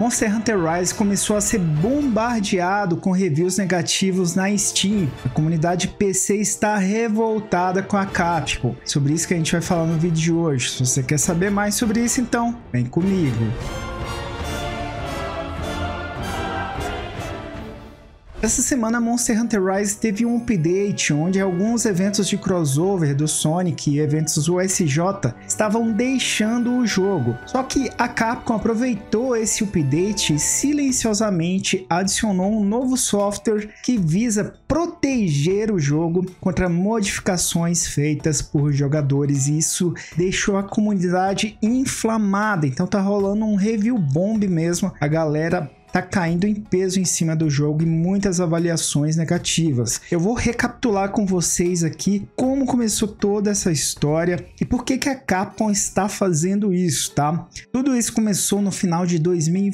Monster Hunter Rise começou a ser bombardeado com reviews negativos na Steam. A comunidade PC está revoltada com a Capcom. Sobre isso que a gente vai falar no vídeo de hoje. Se você quer saber mais sobre isso, então vem comigo. Essa semana Monster Hunter Rise teve um update onde alguns eventos de crossover do Sonic e eventos USJ estavam deixando o jogo. Só que a Capcom aproveitou esse update e silenciosamente adicionou um novo software que visa proteger o jogo contra modificações feitas por jogadores, e isso deixou a comunidade inflamada. Então tá rolando um review bomb mesmo, a galera tá caindo em peso em cima do jogo e muitas avaliações negativas. Eu vou recapitular com vocês aqui como começou toda essa história e por que a Capcom está fazendo isso, tá? Tudo isso começou no final de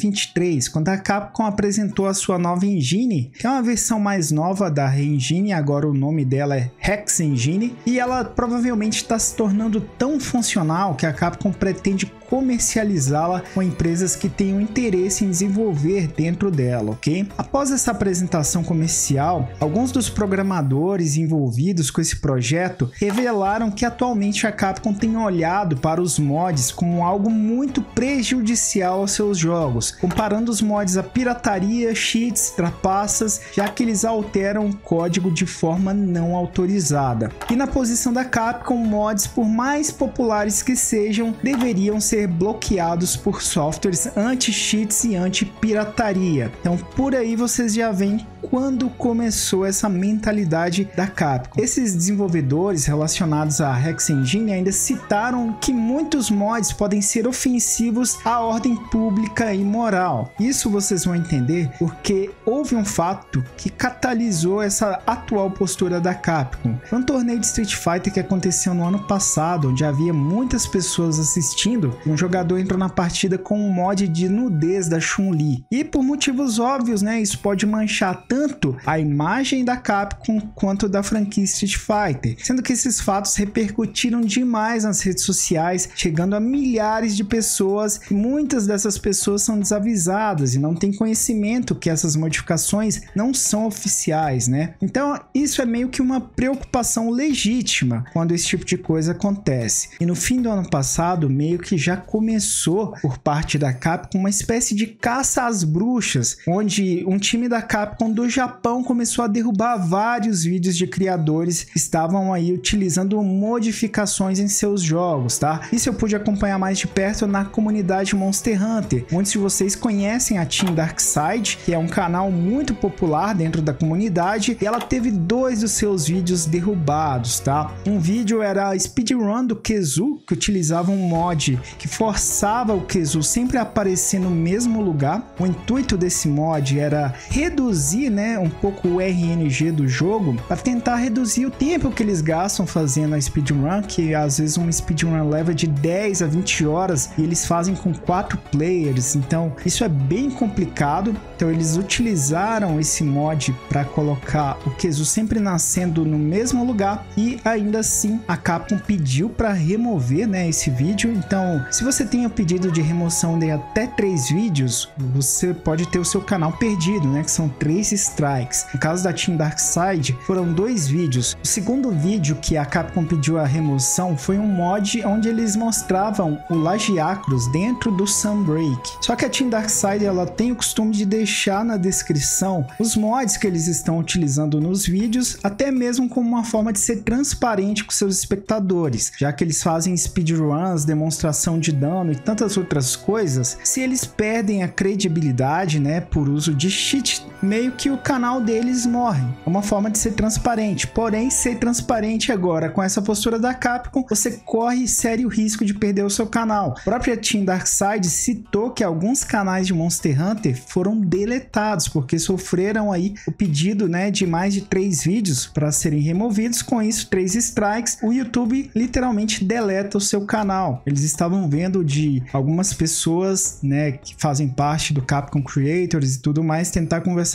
2023, quando a Capcom apresentou a sua nova engine, que é uma versão mais nova da Re-Engine, agora o nome dela é Hex Engine, e ela provavelmente está se tornando tão funcional que a Capcom pretende comercializá-la com empresas que tenham interesse em desenvolver dentro dela, ok? Após essa apresentação comercial, alguns dos programadores envolvidos com esse projeto revelaram que atualmente a Capcom tem olhado para os mods como algo muito prejudicial aos seus jogos, comparando os mods a pirataria, cheats, trapaças, já que eles alteram o código de forma não autorizada. E na posição da Capcom, mods, por mais populares que sejam, deveriam ser bloqueados por softwares anti-cheats e anti-pirataria. Então por aí vocês já veem quando começou essa mentalidade da Capcom. Esses desenvolvedores relacionados à Hex Engine ainda citaram que muitos mods podem ser ofensivos à ordem pública e moral. Isso vocês vão entender porque houve um fato que catalisou essa atual postura da Capcom. Foi um torneio de Street Fighter que aconteceu no ano passado, onde havia muitas pessoas assistindo, e um jogador entrou na partida com um mod de nudez da Chun-Li. E por motivos óbvios, né, isso pode manchar tanto a imagem da Capcom quanto da franquia Street Fighter, sendo que esses fatos repercutiram demais nas redes sociais, chegando a milhares de pessoas, e muitas dessas pessoas são desavisadas e não têm conhecimento que essas modificações não são oficiais, né? Então isso é meio que uma preocupação legítima quando esse tipo de coisa acontece. E no fim do ano passado, meio que já começou por parte da Capcom uma espécie de caça às bruxas, onde um time da Capcom do Japão começou a derrubar vários vídeos de criadores que estavam aí utilizando modificações em seus jogos, tá? Isso eu pude acompanhar mais de perto na comunidade Monster Hunter. Muitos de vocês conhecem a Team Darkside, que é um canal muito popular dentro da comunidade, e ela teve 2 dos seus vídeos derrubados, tá? Um vídeo era a speedrun do Khezu, que utilizava um mod que forçava o Khezu sempre a aparecer no mesmo lugar. O intuito desse mod era reduzir, né, um pouco o RNG do jogo, para tentar reduzir o tempo que eles gastam fazendo a speedrun, que às vezes uma speedrun leva de 10 a 20 horas e eles fazem com 4 players, então isso é bem complicado. Então eles utilizaram esse mod para colocar o Khezu sempre nascendo no mesmo lugar, e ainda assim a Capcom pediu para remover, né, esse vídeo. Então se você tem o pedido de remoção de até 3 vídeos, você pode ter o seu canal perdido, né, que são 3 strikes. No caso da Team Darkside, foram 2 vídeos. O segundo vídeo que a Capcom pediu a remoção foi um mod onde eles mostravam o Lagiacrus dentro do Sunbreak. Só que a Team Darkside, ela tem o costume de deixar na descrição os mods que eles estão utilizando nos vídeos, até mesmo como uma forma de ser transparente com seus espectadores, já que eles fazem speedruns, demonstração de dano e tantas outras coisas. Se eles perdem a credibilidade, né, por uso de cheat, meio que o canal deles morre. É uma forma de ser transparente. Porém, ser transparente agora com essa postura da Capcom, você corre sério risco de perder o seu canal. A própria Team Darkside citou que alguns canais de Monster Hunter foram deletados porque sofreram aí o pedido, né, de mais de 3 vídeos para serem removidos. Com isso, 3 strikes, o YouTube literalmente deleta o seu canal. Eles estavam vendo de algumas pessoas, né, que fazem parte do Capcom Creators e tudo mais, tentar conversar com a Capcom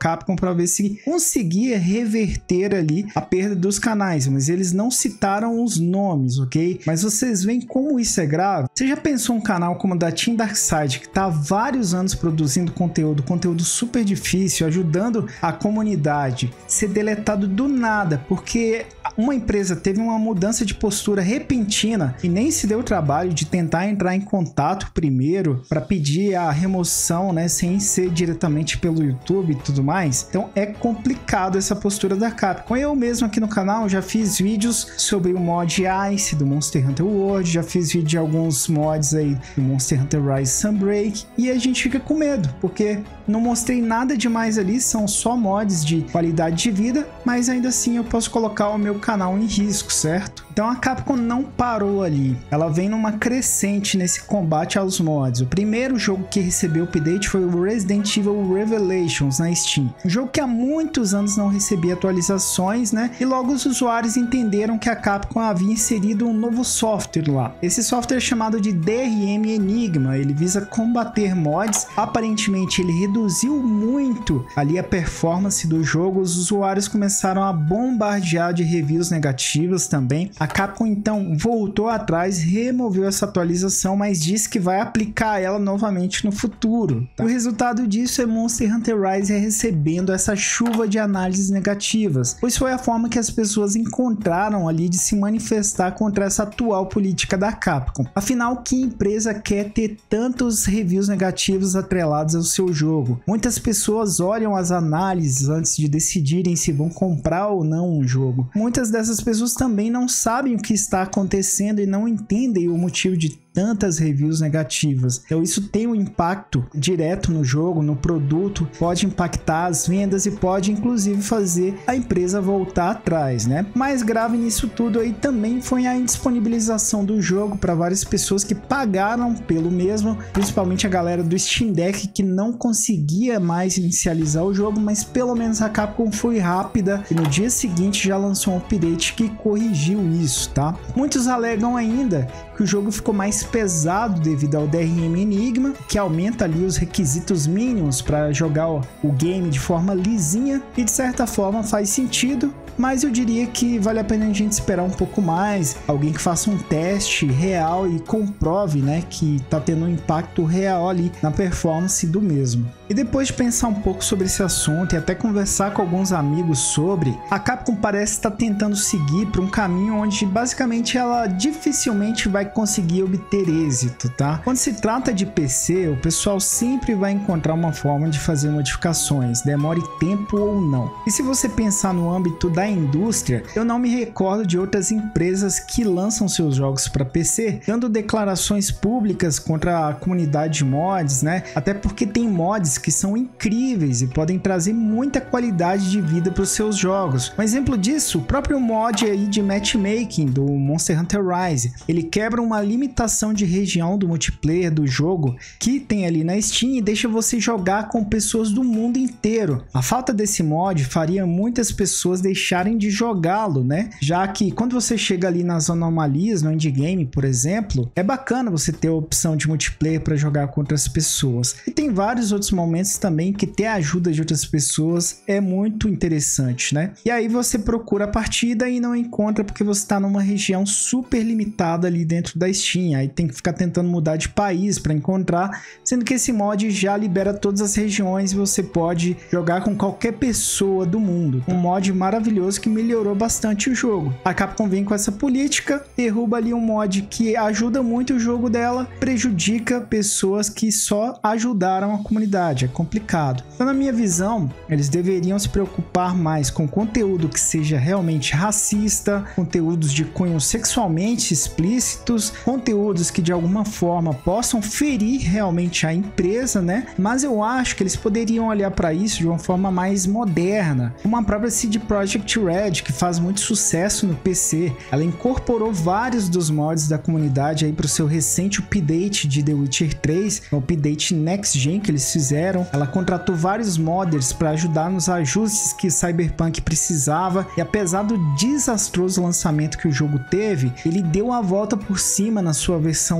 Capcom para ver se conseguia reverter ali a perda dos canais, mas eles não citaram os nomes, ok? Mas vocês veem como isso é grave? Você já pensou um canal como o da Team Darkside, que está há vários anos produzindo conteúdo super difícil, ajudando a comunidade, ser deletado do nada, porque uma empresa teve uma mudança de postura repentina e nem se deu o trabalho de tentar entrar em contato primeiro para pedir a remoção, né, sem ser diretamente pelo YouTube e tudo mais. Então é complicado essa postura da Capcom. Eu mesmo aqui no canal já fiz vídeos sobre o mod Ice do Monster Hunter World, já fiz vídeo de alguns mods aí do Monster Hunter Rise Sunbreak, e a gente fica com medo, porque não mostrei nada demais ali, são só mods de qualidade de vida, mas ainda assim eu posso colocar o meu canal em risco, certo? Então a Capcom não parou ali, ela vem numa crescente nesse combate aos mods. O primeiro jogo que recebeu update foi o Resident Evil Revelations na Steam, um jogo que há muitos anos não recebia atualizações, né? E logo os usuários entenderam que a Capcom havia inserido um novo software lá. Esse software é chamado de DRM Enigma, ele visa combater mods. Aparentemente ele reduziu muito ali a performance do jogo, os usuários começaram a bombardear de reviews negativas também. A Capcom então voltou atrás, removeu essa atualização, mas disse que vai aplicar ela novamente no futuro, tá? O resultado disso é Monster Hunter Rise recebendo essa chuva de análises negativas, pois foi a forma que as pessoas encontraram ali de se manifestar contra essa atual política da Capcom. Afinal, que empresa quer ter tantos reviews negativos atrelados ao seu jogo? Muitas pessoas olham as análises antes de decidirem se vão comprar ou não um jogo. Muitas dessas pessoas também não sabem o que está acontecendo e não entendem o motivo de tantas reviews negativas. Então isso tem um impacto direto no jogo, no produto, pode impactar as vendas e pode inclusive fazer a empresa voltar atrás, né? Mais grave nisso tudo aí também foi a indisponibilização do jogo para várias pessoas que pagaram pelo mesmo, principalmente a galera do Steam Deck que não conseguia mais inicializar o jogo, mas pelo menos a Capcom foi rápida e no dia seguinte já lançou um update que corrigiu isso, tá? Muitos alegam ainda que o jogo ficou mais pesado devido ao DRM Enigma, que aumenta ali os requisitos mínimos para jogar o game de forma lisinha, e de certa forma faz sentido, mas eu diria que vale a pena a gente esperar um pouco mais, alguém que faça um teste real e comprove, né, que tá tendo um impacto real ali na performance do mesmo. E depois de pensar um pouco sobre esse assunto e até conversar com alguns amigos sobre, a Capcom parece estar tentando seguir para um caminho onde basicamente ela dificilmente vai conseguir obter êxito, tá? Quando se trata de PC, o pessoal sempre vai encontrar uma forma de fazer modificações, demore tempo ou não. E se você pensar no âmbito da indústria, eu não me recordo de outras empresas que lançam seus jogos para PC, dando declarações públicas contra a comunidade de mods, né? Até porque tem mods que são incríveis e podem trazer muita qualidade de vida para os seus jogos. Um exemplo disso, o próprio mod aí de matchmaking do Monster Hunter Rise, ele quebra uma limitação de região do multiplayer do jogo que tem ali na Steam e deixa você jogar com pessoas do mundo inteiro. A falta desse mod faria muitas pessoas deixarem de jogá-lo, né? Já que quando você chega ali nas anomalias no endgame, por exemplo, é bacana você ter a opção de multiplayer para jogar com outras pessoas. E tem vários outros momentos também que ter a ajuda de outras pessoas é muito interessante, né? E aí você procura a partida e não encontra porque você está numa região super limitada ali dentro da Steam, aí tem que ficar tentando mudar de país para encontrar, sendo que esse mod já libera todas as regiões e você pode jogar com qualquer pessoa do mundo. Um mod maravilhoso que melhorou bastante o jogo. A Capcom vem com essa política, derruba ali um mod que ajuda muito o jogo dela, prejudica pessoas que só ajudaram a comunidade. É complicado. Então, na minha visão, eles deveriam se preocupar mais com conteúdo que seja realmente racista, conteúdos de cunho sexualmente explícitos, conteúdos que de alguma forma possam ferir realmente a empresa, né? Mas eu acho que eles poderiam olhar para isso de uma forma mais moderna, como a própria CD Projekt Projekt Red, que faz muito sucesso no PC, ela incorporou vários dos mods da comunidade aí para o seu recente update de The Witcher 3, o update Next Gen que eles fizeram. Ela contratou vários modders para ajudar nos ajustes que Cyberpunk precisava, e apesar do desastroso lançamento que o jogo teve, ele deu a volta por cima na sua versão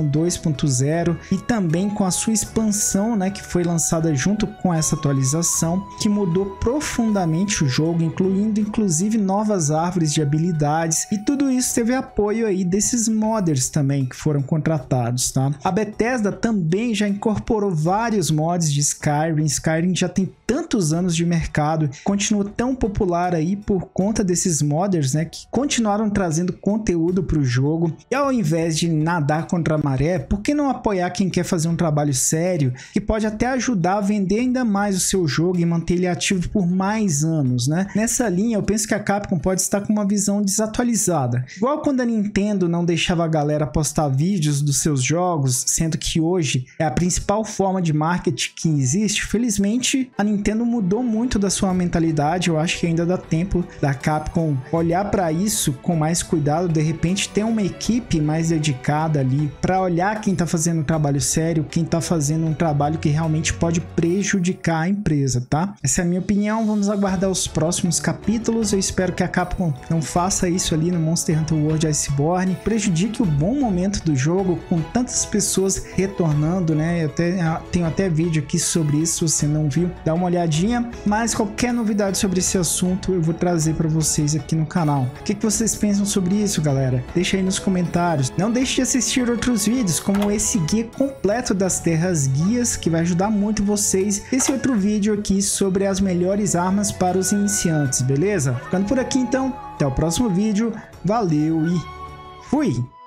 2.0 e também com a sua expansão, né, que foi lançada junto com essa atualização, que mudou profundamente o jogo, incluindo inclusive novas árvores de habilidades, e tudo isso teve apoio aí desses modders também que foram contratados, tá? A Bethesda também já incorporou vários mods de Skyrim. Skyrim já tem tantos anos de mercado, continua tão popular aí por conta desses modders, né, que continuaram trazendo conteúdo para o jogo. E ao invés de nadar contra a maré, por que não apoiar quem quer fazer um trabalho sério, que pode até ajudar a vender ainda mais o seu jogo e manter ele ativo por mais anos, né? Nessa linha, eu penso que a Capcom pode estar com uma visão desatualizada. Igual quando a Nintendo não deixava a galera postar vídeos dos seus jogos, sendo que hoje é a principal forma de marketing que existe. Felizmente, a Nintendo mudou muito da sua mentalidade. Eu acho que ainda dá tempo da Capcom olhar para isso com mais cuidado, de repente ter uma equipe mais dedicada ali para olhar quem tá fazendo um trabalho sério, quem tá fazendo um trabalho que realmente pode prejudicar a empresa, tá? Essa é a minha opinião. Vamos aguardar os próximos capítulos. Eu espero que a Capcom não faça isso ali no Monster Hunter World Iceborne, prejudique o bom momento do jogo com tantas pessoas retornando, né? Eu tenho até vídeo aqui sobre isso, se você não viu, dá uma olhadinha. Mas qualquer novidade sobre esse assunto eu vou trazer para vocês aqui no canal. O que vocês pensam sobre isso, galera? Deixa aí nos comentários. Não deixe de assistir outros vídeos, como esse guia completo das terras guias, que vai ajudar muito vocês. Esse outro vídeo aqui sobre as melhores armas para os iniciantes, beleza? Ficando por aqui então, até o próximo vídeo. Valeu e fui!